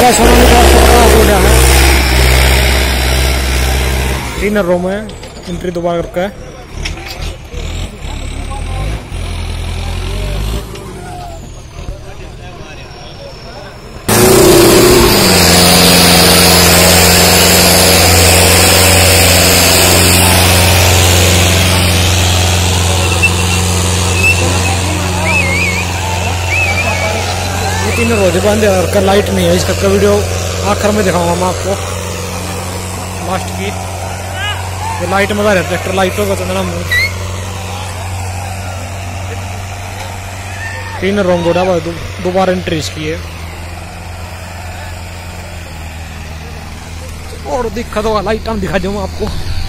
का सोनालिका 17 हो गया है। 3 रो में एंट्री दोबारा करके तीन रोज बंद है और लाइट नहीं है। इसका वीडियो आखिर में दिखाऊंगा मैं आपको लास्ट की। ये लाइट में रहता ट्रैक्टर लाइट होगा तो मेरा 3 रोंग गोड़ा दोबारा एंट्री इसकी है और दिखा दो लाइट हम दिखा दूंगा आपको।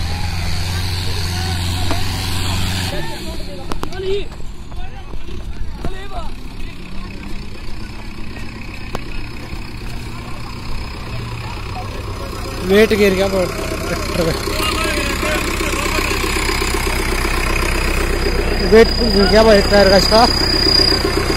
वेट गिर गया ट्रैक्टर में, वेट गिर गया भाई टायर का इसका।